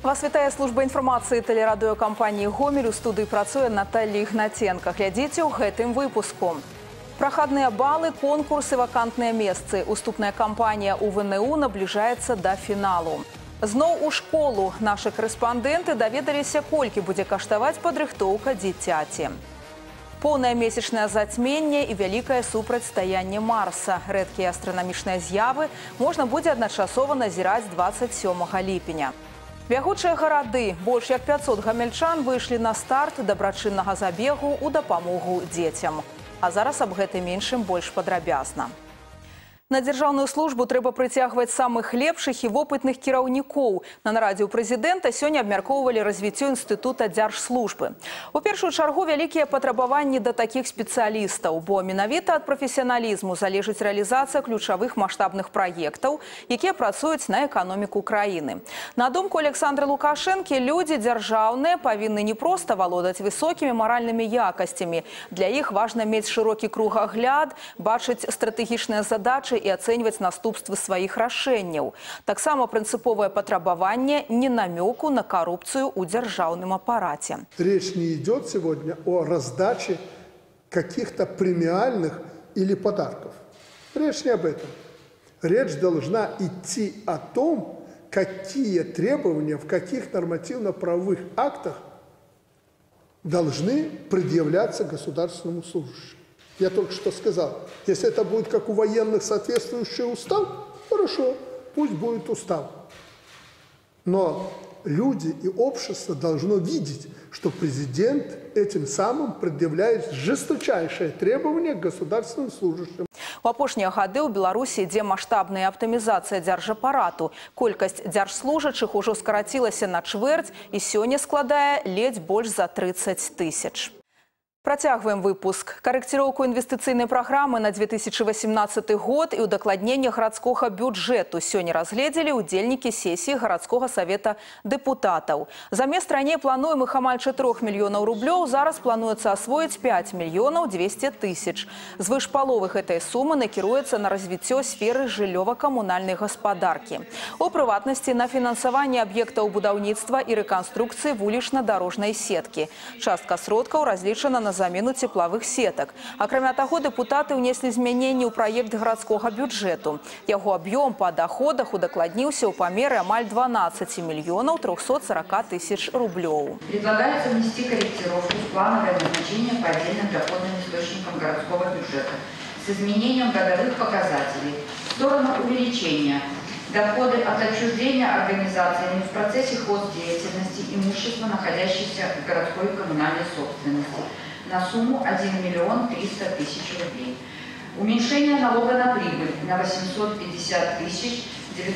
Вас вітае служба інфармацыі тэлерадыёкампаніі «Гомель». У студыі працуе Наталья Ігнаценка. Глядзіце ў гэтым выпуску. Прахадныя балы, конкурсы, вакантныя месцы. Уступная кампанія ў ВНУ набліжаецца да фіналу. Зноў у школу нашы корэспандэнты даведаліся, колькі будзе каштаваць падрыхтоўка дзіцяці. Поўнае месячнае зацьменне і вялікае супрацьстаянне Марса. Рэдкія астранамічныя з'явы можна будзе адначасова назіраць 27 ліпеня. Бягучыя гарады. Больш як 500 гамельчан выйшлі на старт дабрачыннага забегу ў дапамогу дзецям. А зараз аб гэтым іншым больш падрабязна. На дзяржаўную службу трэба прыцягваць самых лепшых і вопытных кіраўнікоў. На нарадзе ў прэзідэнта сёння абмяркоўвалі развіццё інстытута дзяржслужбы. У першую чаргу вялікія патрабаванні да такіх спецыялістаў, бо менавіта ад прафесіяналізму залежыць рэалізацыя ключавых маштабных праектаў, якія працуюць на эканоміку краіны. На думку Александра Лукашэнкі, людзі дзяржаўныя павінны не проста валодаць высокімі маральнымі якасцямі. Для іх важна мець шырокі кругагляд, бачыць стратэгічныя задачы и оценивать наступствы своих рашэнняў. Таксама прынцыповае патрабаванне не намеку на коррупцию у дзяржаўным аппарате. Речь не идет сегодня о раздаче каких-то премиальных или подарков. Речь не об этом. Речь должна идти о том, какие требования в каких нормативно-правовых актах должны предъявляться государственному служащему. Я только что сказал, если это будет как у военных соответствующий устав, хорошо, пусть будет устав. Но люди и общество должно видеть, что президент этим самым предъявляет жесточайшие требования к государственным служащим. У апошнія гады ў Беларусі ідзе маштабная аптымізацыя дзяржапарату. Колькасць дзяржслужачых ужо скарацілася на чвэрць і сёння складае ледзь больш за 30 тысяч. Працягваем выпуск. Карэкціроўку інвестыцыйнай праграмы на 2018 год і ўдакладненне гарадскога бюджэту сёння разгледзелі ўдзельнікі сесіі гарадскога савета дэпутатаў. Замест раней плануемых амаль 4 мільёнаў рублёў зараз плануецца асвоіць 5 мільёнаў 200 тысяч. Звыш паловы гэтай сумы накіруецца на развіццё сферы жыллёва-камунальнай гаспадаркі. У прыватнасці на фінансаванне аб'ектаў будаўніцтва і рэканструкцыі вулічна-дарожнай сеткі. Частка сродкаў разлічана на замену тепловых сетак. Акрамя таго, дэпутаты ўнеслі змяненні ў праект гарадскога бюджэту. Яго аб'ём па даходах удакладніўся ў памеры амаль 12 мільёнаў 340 тысяч рублёў. Предлагается внести корректировку в плановое назначение по отдельным доходным источникам городского бюджета с изменением годовых показателей в сторону увеличения доходы от отчуждения организациями в процессе хоздеятельности имущества, находящихся в городской и коммунальной собственности, на сумму 1 миллион 300 тысяч рублей. Уменьшение налога на прибыль на 850 тысяч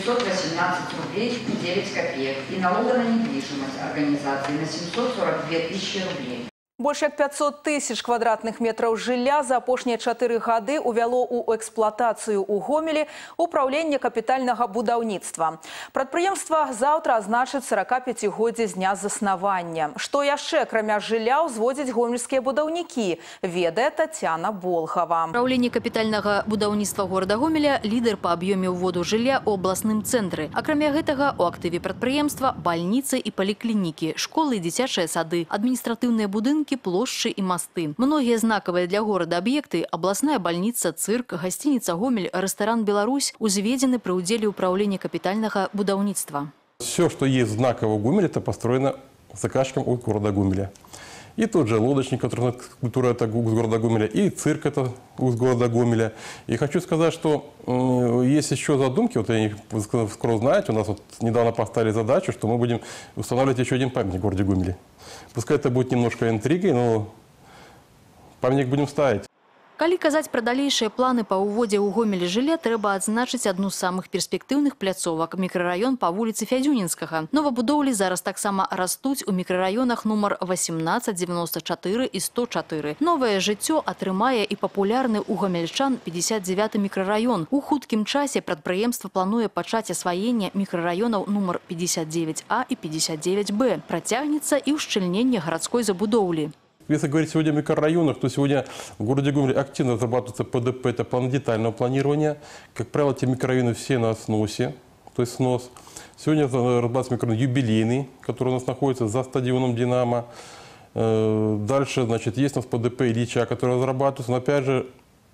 918 рублей 9 копеек и налога на недвижимость организации на 742 тысячи рублей. Больш як 500 тысяч квадратных метраў жылля за апошнія 4 гады увяло ў эксплуатацыю ў Гомелі управленне капітальнага будаўніцтва. Прадпрыемства заўтра азначыць 45годдзе з дня заснавання. Што яшчэ, акрамя жылля, узводзяць гомельскія будаўнікі, ведае Тацяна Болхава. Управленне капітальнага будаўніцтва горада Гомеля лідар па аб'ёме ўводу жылля ў абласным цэнтры. Акрамя гэтага, у актыве прадпрыемства бальніцы і паліклінікі, школы і дзіцячыя сады, адміністратыўныя будынкі, плошчы і масты. Многія знакавыя для горада аб'екты – абласная бальніца, цырк, гасцініца «Гомель», рэстаран «Беларусь» узведзены пры ўдзеле ўправлення капітальнага будаўніцтва. Все, что есть знаково в Гомеле, это построено заказчиком от города Гомеля. И тот же лодочник, который культура это из города Гомеля, и цирк это из города Гомеля. И хочу сказать, что есть еще задумки, вот они скоро знаете, у нас вот недавно поставили задачу, что мы будем устанавливать еще один памятник в городе Гомеле. Пускай это будет немножко интригой, но памятник будем ставить. Калі казаць пра далейшыя планы па ўводзе ў Гомелі жылля, трэба адзначыць адну з самых перспектыўных пляцовак – мікрараён па вуліцы Фядзюнінскага. Новабудоўлі зараз таксама растуць у мікрараёнах нумар 18, 94 і 104. Новае жыццё атрымае і папулярны ў гомельчан 59 мікрараён. У хуткім часе прадпрыемства плануе пачаць асваенне мікрараёнаў нумар 59А і 59Б. Працягнецца і ўшчыльненне гарадской забудоўлі. Если говорить сегодня о микрорайонах, то сегодня в городе Гомеле активно разрабатывается ПДП, это план детального планирования. Как правило, эти микрорайоны все на сносе, то есть снос. Сегодня разрабатывается микрорайон юбилейный, который у нас находится за стадионом «Динамо». Дальше, значит, есть у нас ПДП Ильича, который разрабатывается. Но опять же,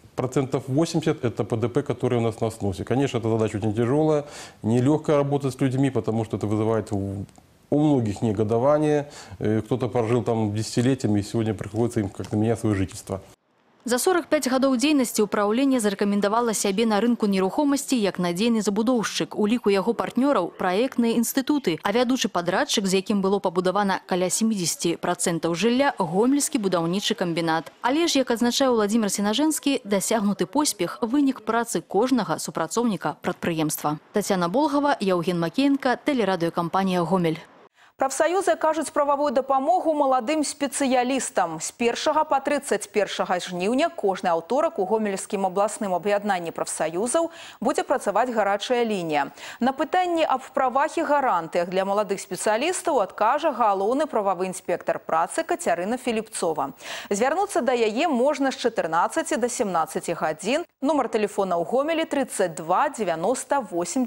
80% это ПДП, которые у нас на сносе. Конечно, эта задача очень тяжелая, нелегкая работа с людьми, потому что это вызывает у многих негодование. Кто-то прожил там десятилетиями, и сегодня приходится им как-то менять свое жительство. За 45 гадоў дзейнасці ўпраўленне зарэкамендавала сябе на рынку нерухомасці як надзейны забудоўшчык. У ліку яго партнёраў праектныя інстытуты, а вядучы падрадчык, з якім было пабудавана каля 70% жылля, гомельскі будаўнічы камбінат. Але ж, як адзначае Владзімир Сенажэнскі, дасягнуты поспех вынік працы кожнага супрацоўніка прадпрыемства. Тацяна Болгава, Яўген Макеенка, тэлерадыёкампанія «Гомель». Прафсаюзы кажуць прававую дапамогу маладым спецыялістам. З 1 па 31 жніўня кожны аўторак у Гомельскім абласным аб'яднанні прафсаюзаў будзе працаваць гарачая лінія. На пытанні аб правах і гарантыях для маладых спецыялістаў адкажа галоўны прававы інспектар працы Кацярына Філіпцова. Звярнуцца да яе можна з 14 до 17 гадзін. Нумар тэлефона ў Гомелі 32 90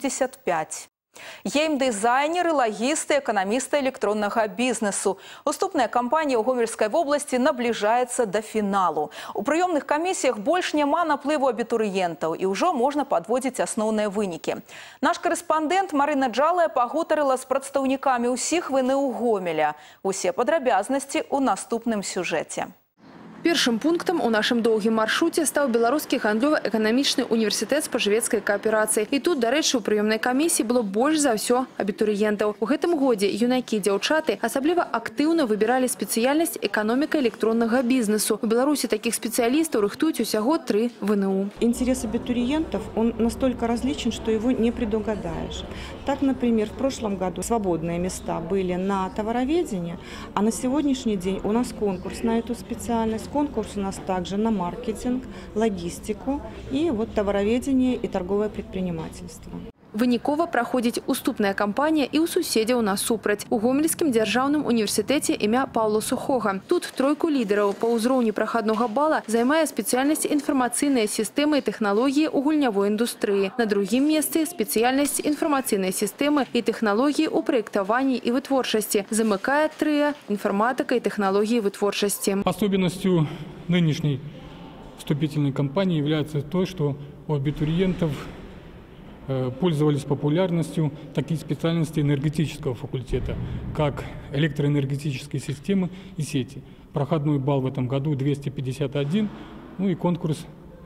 85. Геймдизайнеры, логисты, экономисты электронного бизнесу. Уступная кампания у Гомельской области наближается до финалу. У приемных комиссиях больше няма наплыву абітурыентаў, и уже можно подводить основные выники. Наш корреспондент Марина Джалая пагутарыла с прадстаўнікамі ўсіх ВНУ Гомеля. Усе падрабязнасці у наступным сюжете. Першым пунктам у нашым доўгім маршруце стаў Беларускі гандлёва-эканамічны універсітэт спажывецкай кааперацыі. І тут, дарэчы, у прыёмнай камісіі было больш за ўсё абітурыентаў. У гэтым годзе юнакі і дзяўчаты асабліва актыўна выбіралі спецыяльнасць эканоміка электроннага бізнесу. У Беларусі такіх спецыялістаў рыхтуюць усяго 3 ВНУ. Интерес абитуриентов, он настолько различен, что его не предугадаешь. Так, например, в прошлом году свободные места были на товароведении, а на сегодняшний день у нас конкурс на эту специальность. Конкурс у нас также на маркетинг, логистику и вот товароведение и торговое предпринимательство. Вынікова праходзіць уступная кампанія і ў суседзяў насупраць. У Гомельскім дзяржаўным універсітэце імя Паўла Сухога. Тут тройку лідараў па ўзроўні прахаднога бала займае спецыяльнасць інфармацыйныя сістэмы і тэхналогіі ў гульнявой індустрыі. На другім месцы спецыяльнасць інфармацыйнай сістэмы і тэхналогіі ў праектаванні і вытворчасці. Замыкае трыа інфарматыка і тэхналогіі вытворчасці. Особенностью нынешней вступительной кампании является то, что у абитуриентов пользовались популярностью такие специальности энергетического факультета, как электроэнергетические системы и сети. Проходной балл в этом году 251, ну и конкурс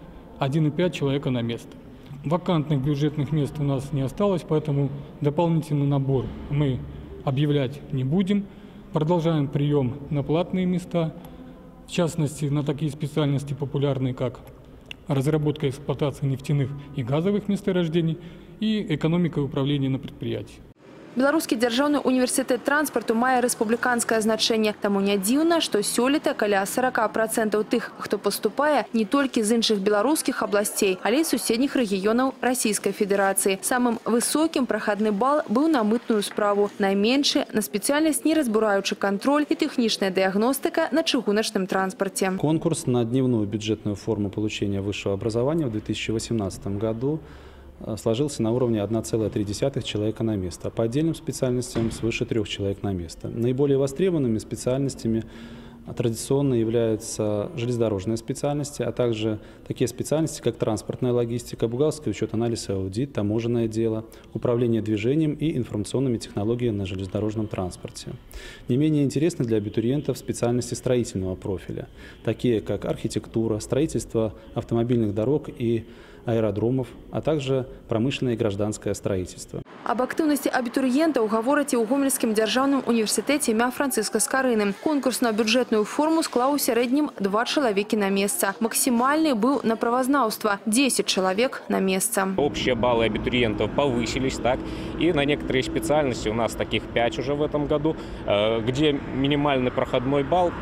1,5 человека на место. Вакантных бюджетных мест у нас не осталось, поэтому дополнительный набор мы объявлять не будем. Продолжаем прием на платные места, в частности на такие специальности популярные, как разработка и эксплуатация нефтяных и газовых месторождений и экономика и управление на предприятии. Беларускі дзяржаўны універсітэт транспарту мае рэспубліканскае значэнне. Таму не дзіўна, што сёлета каля 40% тых, хто паступае, не толькі з іншых беларускіх абласцей, але і суседніх рэгіёнаў Расійскай Федэрацыі. Самым высокім прахадны бал быў на мытную справу, найменшы на спецыяльнасць неразбураючы кантроль і тэхнічная дыягностыка на чыгуначным транспарте. Конкурс на дневную бюджетную форму получения высшего образования в 2018 году сложился на уровне 1,3 человека на место, а по отдельным специальностям свыше 3 человек на место. Наиболее востребованными специальностями традиционно являются железнодорожные специальности, а также такие специальности, как транспортная логистика, бухгалтерский учет, анализ и аудит, таможенное дело, управление движением и информационными технологиями на железнодорожном транспорте. Не менее интересны для абитуриентов специальности строительного профиля, такие как архитектура, строительство автомобильных дорог и аэродромов, а также промышленное и гражданское строительство. Об активности абитуриентов гавораць у Гомельскім дзяржаўным універсітэце імя Францыска Скарыны. Конкурс на бюджетную форму склаў у сярэднім 2 чалавекі на месца. Максимальный был на правознаўства – 10 человек на место. Общие баллы абитуриентов повысились, так, и на некоторые специальности, у нас таких 5 уже в этом году, где минимальный проходной балл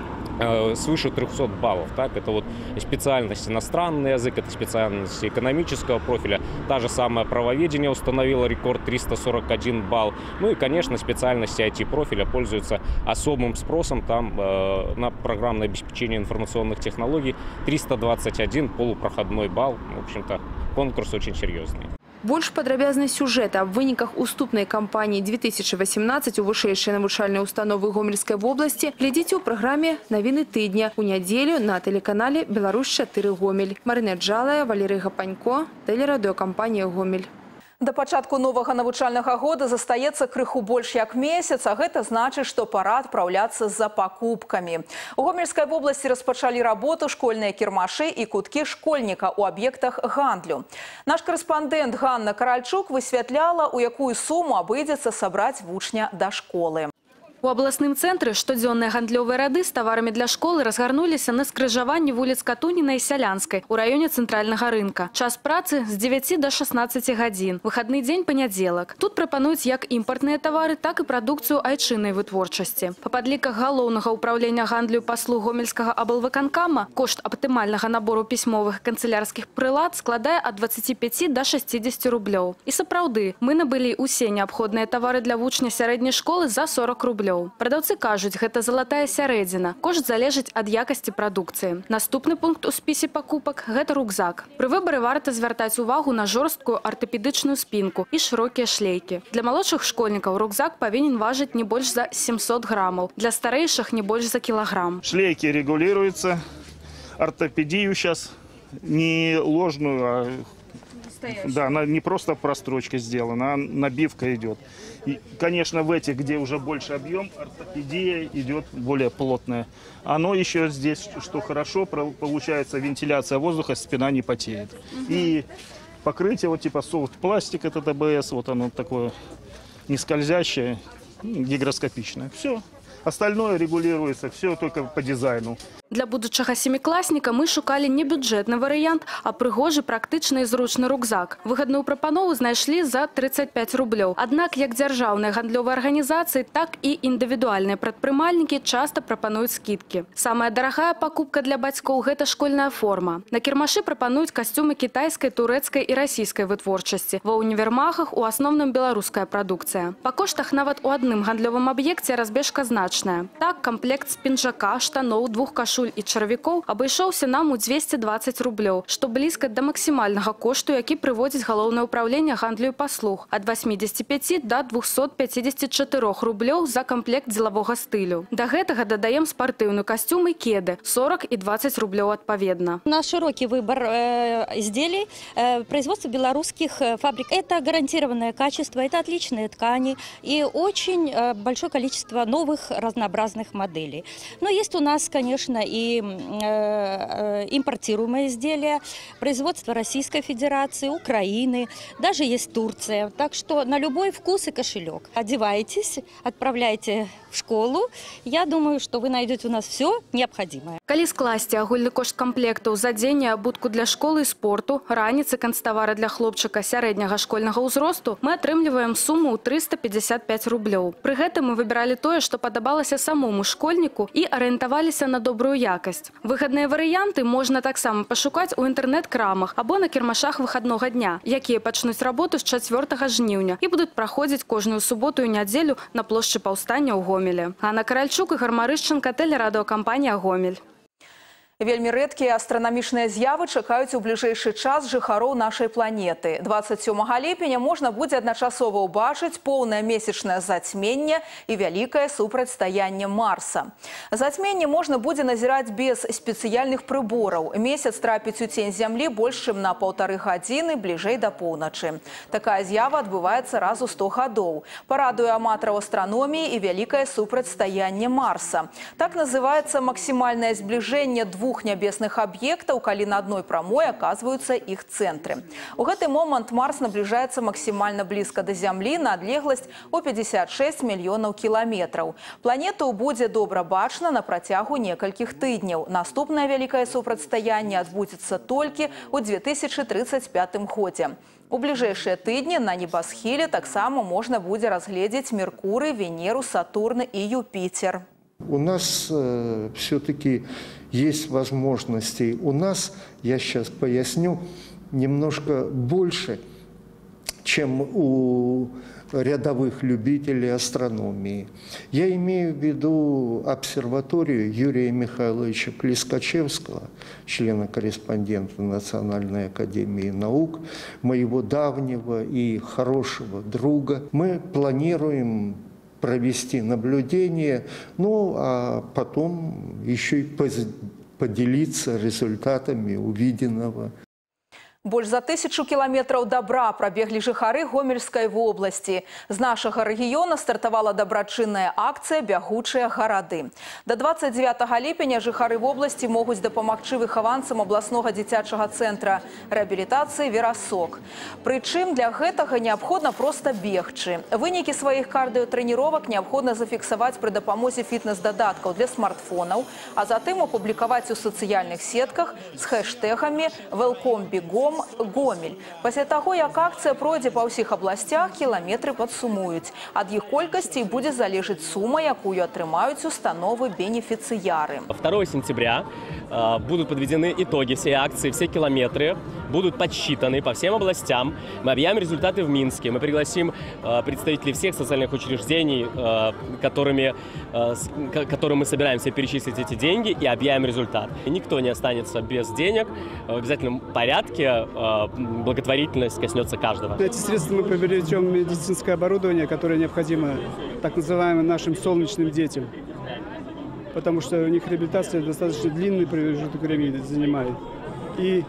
свыше 300 баллов. Так? Это вот специальность иностранный язык, это специальность экономического профиля. Та же самая правоведение установила рекорд 341 балл. Ну и, конечно, специальности IT-профиля пользуются особым спросом. Там на программное обеспечение информационных технологий 321 полупроходной балл. В общем-то, конкурс очень серьезный. Больш падрабязны сюжэта аб выніках уступнай кампаніі 2018 у вышэйшай навучальнай установы Гомельскай вобласці глядзіце ў праграме «Навіны тыдня» у нядзелю на тэлеканале «Беларусь-4 Гомель». Марина Джалая, Валерий Гапанько, тэлерадыёкампанія «Гомель». До пачатку новага навучальнага года застаецца крыху больш як месяц, а гэта значыць, што пара адпраўляцца за пакупкамі. У Гомельскай вобласці распачалі работу школьныя кірмашы і куткі школьніка ў аб'ектах гандлю. Наш корэспандэнт Ганна Каральчук высвятляла, у якую суму абыдзецца сабраць вучня да школы. У абласным цэнтры штодзённыя гандлёвыя рады з таварамі для школы разгарнуліся на скрыжаванні вуліц Катуніна і Сялянскай у раёне цэнтральнага рынка. Час працы з 9 до 16 гадзін. Выхадны дзень панядзелак. Тут прапануюць як імпартныя тавары, так і прадукцыю айчыннай вытворчасці. Па падліках галоўнага ўпраўлення гандлю і паслуг Гомельскага аблвыканкама кошт аптымальнага набору пісьмовых канцылярскіх прылад складае ад 25 до 60 рублёў. І сапраўды, мы набылі ўсе неабходныя тавары для вучня сярэдняй школы за 40 рублёў. Прадаўцы кажуць, гэта залатая сярэдзіна. Кошт залежыць ад якасці прадукцыі. Наступны пункт у спісе пакупак – гэта рюкзак. Пры выбары варта звяртаць увагу на жорсткую артапедычную спінку і шырокія шлейкі. Для малодшых школьнікаў рюкзак павінен важыць не больш за 700 граммаў, для старэйшых не больш за кілаграм. Шлейки регулируются, ортопедию сейчас не ложную, а да, она не просто прострочка сделана, а набивка идет. И, конечно, в этих, где уже больше объем, ортопедия идет более плотная. Оно еще здесь, что хорошо, получается вентиляция воздуха, спина не потеет. И покрытие вот типа софт-пластик, это ТБС, вот оно такое не скользящее, гигроскопичное. Все. Остальное регулируется, все только по дизайну. Для будучага семікласніка мы шукалі не бюджэтны варыянт, а прыгожы, практычны і зручны рюкзак. Выгадную прапанову знайшлі за 35 рублёў. Аднак як дзяржаўныя гандлёвыя арганізацыі, так і індывідуальныя прадпрымальнікі часта прапануюць скідкі. Самая дарагая пакупка для бацькоў – гэта школьная форма. На кірмашы прапануюць касцюмы кітайскай, турэцкай і расійскай вытворчасці. Ва універмагах у асноўным беларуская прадукцыя. Па коштах нават у адным гандлёвым аб'екце разбежка значная. Так, камплект з пінжака, штаноў, двух кашуль і чарвікоў абышоўся нам у 220 рублёў, што блізка да максімальнага кошту, які прыводзіць галоўнае ўпраўленне гандлю і паслуг, ад 85 до 254 рублёў за камплект дзелавога стылю. Да гэтага дадаем спартыўны касцюм і кеды, 40 і 20 рублёў адпаведна. У нас широкий выбор изделий, производство белорусских фабрик. Это гарантированное качество, это отличные ткани и очень большое количество новых разнообразных моделей. Но есть у нас, конечно, и импортируемые изделия, производство Российской Федерации, Украины, даже есть Турция. Так что на любой вкус и кошелек. Одевайтесь, отправляйте в школу. Я думаю, что вы найдете у нас все необходимое. Калі скласці агульны кошт камплектаў за дзень і абутку для школы і спорту, раніцы, канцтавара для хлопчыка сярэдняга школьнага ўзросту, мы атрымліваем суму ў 355 рублёў. Пры гэтым мы выбіралі тое, што падабалася самому школьніку і арыентаваліся на добрую якасць. Выгадныя варыянты можна таксама пашукаць у інтэрнэт-крамах або на кірмашах выхаднога дня, якія пачнуць работу з 4 жніўня і будуць праходзіць кожную суботу і нядзелю на плошчы Паўстання ў Гомелі. Ганна Каральчук, Ігор Марышченка, тэлерадыёкампанія «Гомель». Вельмі рэдкія астранамічныя з'явы чакаюць у бліжэйшы час жыхароў нашай планеты. 27 ліпеня можна будзе адначасова ўбачыць поўнае месячнае зацьменне і вялікае супрацьстаянне Марса. Зацьменне можна будзе назіраць без спецыяльных прыбораў. Месяц трапіць у цень зямлі больш чым на 1,5 гадзіны бліжэй да поўначы. Такая з'ява адбываецца раз у 100 гадоў. Парадуе аматараў астраноміі і вялікае супрацьстаянне Марса. Так называецца максімальнае збліжэнне двух нябесных аб'ектаў, калі на адной прамой аказваюцца іх цэнтры. У гэты момант Марс набліжаецца максімальна блізка да Зямлі на адлегласць у 56 мільёнаў кіламетраў. Планету будзе добра бачна на працягу некалькіх тыдняў. Наступнае вялікае супрацьстаянне адбудзецца толькі ў 2035 годзе. У бліжэйшыя тыдні на небасхіле таксама можна будзе разгледзець Меркурый, Венеру, Сатурн і Юпітер. У нас все-таки есть возможности. У нас, я сейчас поясню, немножко больше, чем у рядовых любителей астрономии. Я имею в виду обсерваторию Юрия Михайловича Плескачевского, члена-корреспондента Национальной академии наук, моего давнего и хорошего друга. Мы планируем провести наблюдение, ну а потом еще и поделиться результатами увиденного. Больш за 1000 километров добра пробегли жыхары Гомельской области. З нашага рэгіёна стартавала дабрачынная акцыя «Бягучыя гарады». До 29 ліпеня жыхары вобласці могуць дапамагчы выхаванцам обласнога дзіцячага цэнтра рэабілітацыі «Верасок». Прычым для гэтага неабходна проста бегчы. Вынікі сваіх кардыётрэніровак неабходна зафіксаваць пры дапамозе фітнес-дадаткаў для смартфонаў, а затым апублікаваць у сацыяльных сетках з хэштэгамі «Welcome Bigom Гомель». Пасля таго, як акцыя пройдзе па ўсіх абласцях, кіламетры падсумуюць. Ад іх колькасці будзе залежыць сума, якую атрымаюць установы бенефіцыяры. 2 сентября будут подведены итоги всей акции, все километры будут подсчитаны по всем областям. Мы объявим результаты в Минске. Мы пригласим представителей всех социальных учреждений, которым мы собираемся перечислить эти деньги, и объявим результат. И никто не останется без денег. В обязательном порядке благотворительность коснется каждого. Эти средства мы приобретем медицинское оборудование, которое необходимо так называемым нашим солнечным детям. Потому что у них реабилитация достаточно длинный промежуток времени занимает. И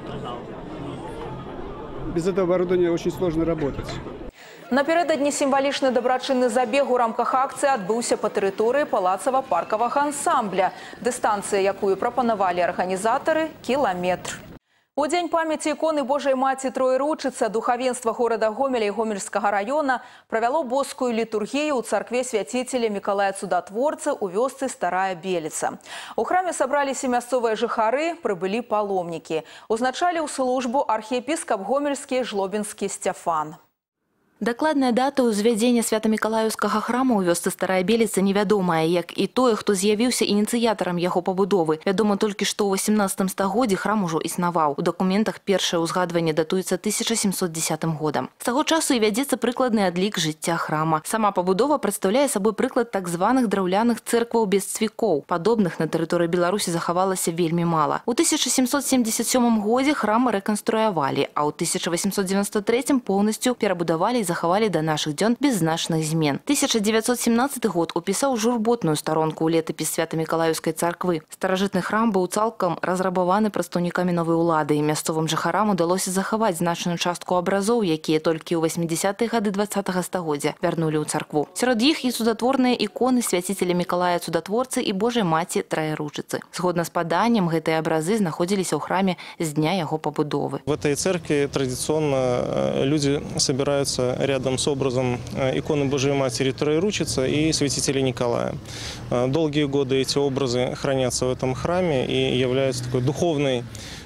без этого оборудования очень сложно работать. Напярэдадні сімвалічны дабрачынны забег у рамках акцыі адбыўся па тэрыторыі палацава-паркавага ансамбля. Дыстанцыя, якую прапанавалі арганізатары – кіламетр. У дзень памяці іконы Божай Маці Троеручыцы духавенства горада Гомеля і Гомельскага района правяло боскую літургію ў царкве свяціцеля Мікалая Цудатворцы ў вёсцы Старая Беліца. У храме сабраліся мясцовыя жыхары, прыбылі паломнікі. Узначаліў службу архіепіскап гомельскі Жлобінскі Сцяфан. Дакладная дата ўзвядзення свята-мікалаеўскага храма ў вёсцы Старая Беліца невядомая, як і тое, хто з'явіўся ініцыятарам яго пабудовы. Вядома толькі, што ў 18 стагоддзі храм ужо існаваў. У дакументах першае ўзгадванне датуецца 1710 годам. З таго часу і вядзецца прыкладны адлік жыцця храма. Сама пабудова прадстаўляе сабой прыклад так званых драўляных цэркваў без цвікоў. Падобных на тэрыторыі Беларусі захавалася вельмі мала. У 1777 годзе храм рэканструявалі, а ў 1893 поўнасцю перабудавалі захавалі до наших дзён без значных змен. 1917 год упісаў журботную старонку ў летапіс Свята-Мікалаеўскай царквы. Старажытны храм быў цалкам разрабаваны прадстаўнікамі новай улады, і мясцовым жыхарам удалося захаваць значную частку абразоў, якія толькі ў 80-е гады 20-го стагоддзя вярнулі ў царкву. Сярод іх і цудатворныя іконы свяціцеля Мікалая Цудатворцы і Божай Маці Троеручыцы. Згодна з паданнем, гэтыя абразы знаходзіліся ў храме з дня яго пабудовы. В этой церкви традиционно люди собираются рядом с образом иконы Божией Матери Троеручицы и святителя Николая. Долгие годы эти образы хранятся в этом храме и являются такой духовной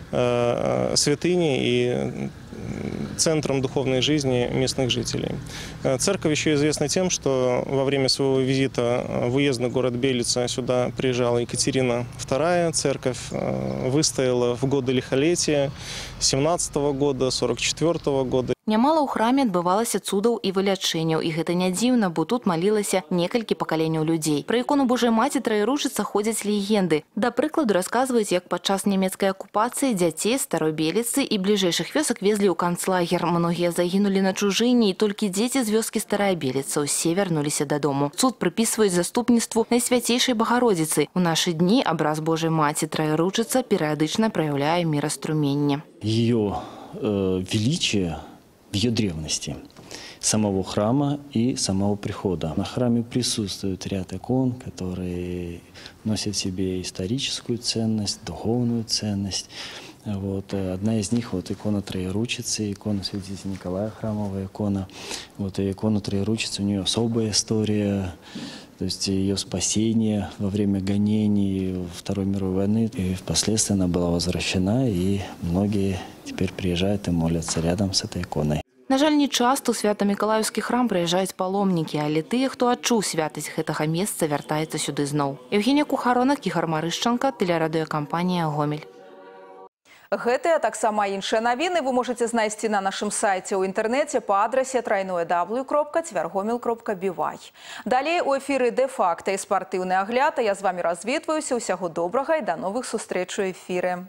святыней и центром духовной жизни местных жителей. Церковь еще известна тем, что во время своего визита в уездный город Белица сюда приезжала Екатерина II. Церковь выстояла в годы лихолетия 17 года, 44 года. Нямала ў храме адбывалася цудаў і вылячэнняў, і гэта не дзіўна, бо тут малілася некалькі пакаленняў людзей. Пра ікону Божай Маці Троеручыцы ходзяць легенды. Да прыкладу, расказваюць, як падчас нямецкай акупацыі дзяцей Старой Беліцы і бліжэйшых вёсак везлі ў канцлагер. Многія загінулі на чужыне, і толькі дзеці з вёскі Старая Беліца ўсе вярнуліся дадому. Цуд прыпісваюць заступніцтву Найсвяцейшай Багародзіцы. У нашы дні абраз Божай Маці Троеручыцы перыядычна праяўляе міраструменне. Ее величие в ее древности, самого храма и самого прихода. На храме присутствует ряд икон, которые носят в себе историческую ценность, духовную ценность. Одна из них икона Троеручицы, икона святителя Николая, храмовая икона. Икона Троеручицы, у нее особая история, то есть ее спасение во время гонений Второй мировой войны. И впоследствии она была возвращена, и многие теперь приезжают и молятся рядом с этой иконой. На жаль, не часто ў Свята-Мікалаеўскі храм прыязджаюць паломнікі, але тыя, хто адчуў святасць гэтага месца, вяртаецца сюды зноў. Евгенія Кухарона, Кіхар Марышчанка, тэлерадыёкампанія «Гомель». Гэтыя таксама іншыя навіны вы можете знайсці на нашым сайце ў інтэрнэце па адрасе www.tvergomil.by. Далей у эфіры «Де-факта» і спартыўны агляд. Я з вами развітваюся. Усяго добрага і да новых сустрэч у эфіры.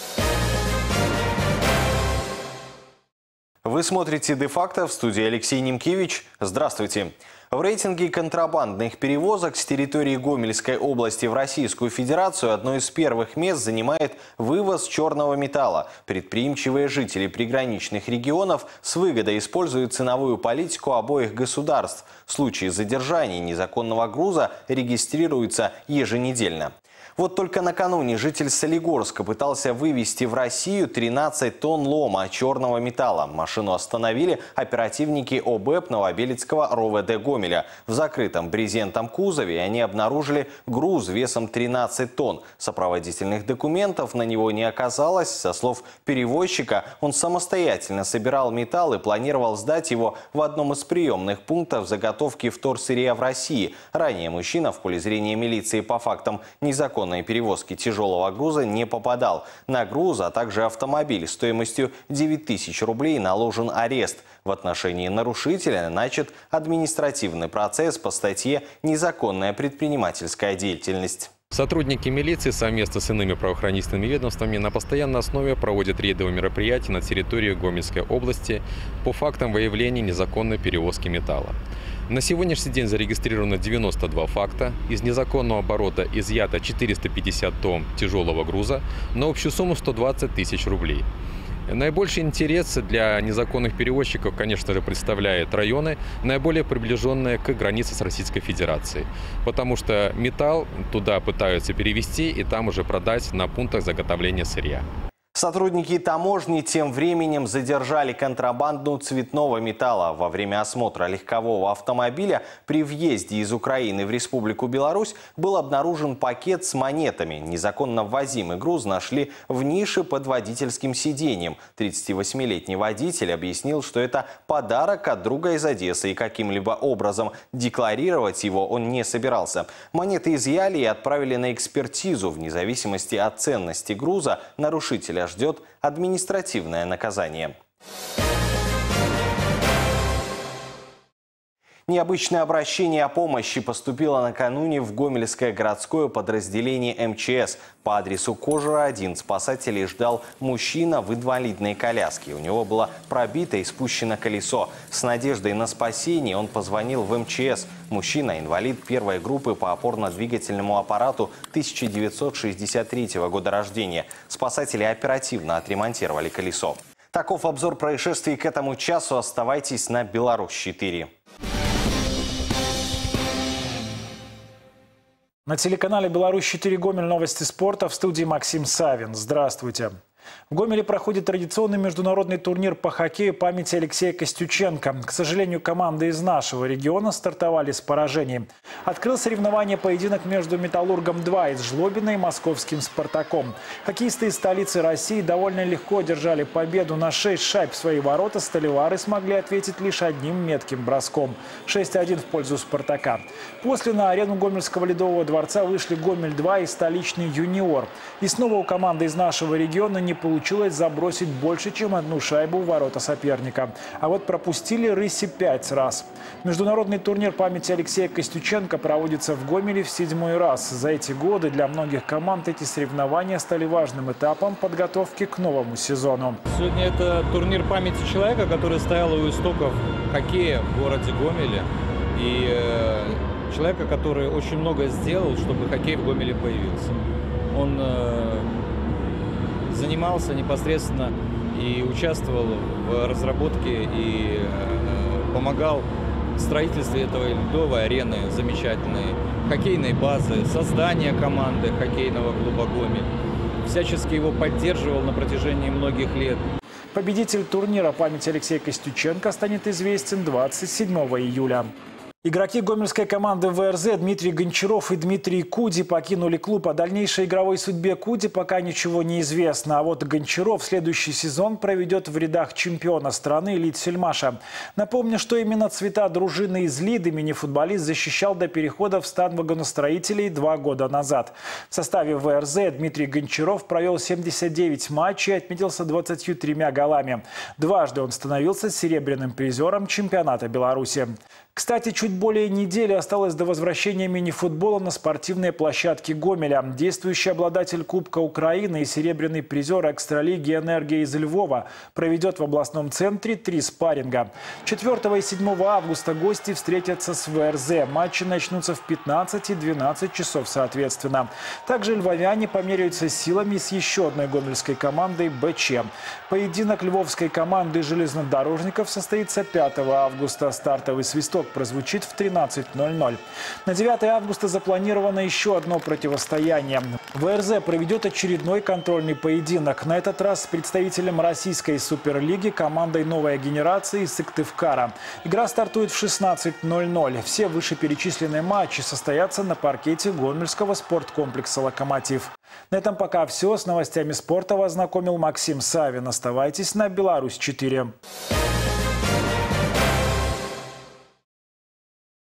Вы смотрите «Де-факто», в студии Алексей Немкевич. Здравствуйте. В рейтинге контрабандных перевозок с территории Гомельской области в Российскую Федерацию одно из первых мест занимает вывоз черного металла. Предприимчивые жители приграничных регионов с выгодой используют ценовую политику обоих государств. Случаи задержания незаконного груза регистрируются еженедельно. Вот только накануне житель Солигорска пытался вывезти в Россию 13 тонн лома черного металла. Машину остановили оперативники ОБЭП Новобелецкого РОВД Гомеля. В закрытом брезентом кузове они обнаружили груз весом 13 тонн. Сопроводительных документов на него не оказалось. Со слов перевозчика, он самостоятельно собирал металл и планировал сдать его в одном из приемных пунктов заготовки вторсырья в России. Ранее мужчина в поле зрения милиции по фактам незаконной перевозки тяжелого груза не попадал. На груз, а также автомобиль стоимостью 9000 рублей наложен арест. В отношении нарушителя начат административный процесс по статье «Незаконная предпринимательская деятельность». Сотрудники милиции совместно с иными правоохранительными ведомствами на постоянной основе проводят рейдовые мероприятия на территории Гомельской области по фактам выявления незаконной перевозки металла. На сегодняшний день зарегистрировано 92 факта. Из незаконного оборота изъято 450 тонн тяжелого груза на общую сумму 120 тысяч рублей. Наибольший интерес для незаконных перевозчиков, конечно же, представляет районы, наиболее приближенные к границе с Российской Федерацией. Потому что металл туда пытаются перевезти и там уже продать на пунктах заготовления сырья. Сотрудники таможни тем временем задержали контрабанду цветного металла. Во время осмотра легкового автомобиля при въезде из Украины в Республику Беларусь был обнаружен пакет с монетами. Незаконно ввозимый груз нашли в нише под водительским сиденьем. 38-летний водитель объяснил, что это подарок от друга из Одессы, и каким-либо образом декларировать его он не собирался. Монеты изъяли и отправили на экспертизу. Вне зависимости от ценности груза нарушителя ждет административное наказание. Необычное обращение о помощи поступило накануне в Гомельское городское подразделение МЧС. По адресу Кожера 1 спасателей ждал мужчина в инвалидной коляске. У него было пробито и спущено колесо. С надеждой на спасение он позвонил в МЧС. Мужчина – инвалид первой группы по опорно-двигательному аппарату 1963 года рождения. Спасатели оперативно отремонтировали колесо. Таков обзор происшествий к этому часу. Оставайтесь на Беларусь-4. На телеканале «Беларусь-4 Гомель» новости спорта, в студии Максим Савин. Здравствуйте. В Гомеле проходит традиционный международный турнир по хоккею памяти Алексея Костюченко. К сожалению, команды из нашего региона стартовали с поражением. Открыл соревнование поединок между «Металлургом-2» из Жлобина и московским «Спартаком». Хоккеисты из столицы России довольно легко одержали победу. На 6 шайб в свои ворота сталевары смогли ответить лишь одним метким броском. 6-1 в пользу «Спартака». После на арену Гомельского ледового дворца вышли «Гомель-2» и столичный «Юниор». И снова у команды из нашего региона не получилось забросить больше, чем одну шайбу в ворота соперника. А вот пропустили «Рыси» 5 раз. Международный турнир памяти Алексея Костюченко проводится в Гомеле в 7-й раз. За эти годы для многих команд эти соревнования стали важным этапом подготовки к новому сезону. Сегодня это турнир памяти человека, который стоял у истоков хоккея в городе Гомеле. И человека, который очень много сделал, чтобы хоккей в Гомеле появился. Он занимался непосредственно и участвовал в разработке и помогал в строительстве этой ледовой арены, замечательной хоккейной базы, создания команды хоккейного клуба «Гомель». Всячески его поддерживал на протяжении многих лет. Победитель турнира памяти Алексея Костюченко станет известен 27 июля. Игроки гомельской команды ВРЗ Дмитрий Гончаров и Дмитрий Куди покинули клуб. О дальнейшей игровой судьбе Куди пока ничего не известно. А вот Гончаров следующий сезон проведет в рядах чемпиона страны Лид-Сельмаша. Напомню, что именно цвета дружины из Лид имени футболист защищал до перехода в стан вагоностроителей 2 года назад. В составе ВРЗ Дмитрий Гончаров провел 79 матчей и отметился 23 голами. Дважды он становился серебряным призером чемпионата Беларуси. Кстати, чуть более недели осталось до возвращения мини-футбола на спортивные площадки Гомеля. Действующий обладатель Кубка Украины и серебряный призер экстралиги «Энергия» из Львова проведет в областном центре 3 спарринга. 4 и 7 августа гости встретятся с ВРЗ. Матчи начнутся в 15 и 12 часов соответственно. Также львовяне померяются силами с еще одной гомельской командой БЧ. Поединок львовской команды железнодорожников состоится 5 августа. Стартовый свисток прозвучит в 13:00. На 9 августа запланировано еще одно противостояние. ВРЗ проведет очередной контрольный поединок. На этот раз с представителем российской суперлиги командой «Новая генерация» из Сыктывкара. Игра стартует в 16:00. Все вышеперечисленные матчи состоятся на паркете гомельского спорткомплекса «Локомотив». На этом пока все. С новостями спорта вас знакомил Максим Савин. Оставайтесь на Беларусь 4.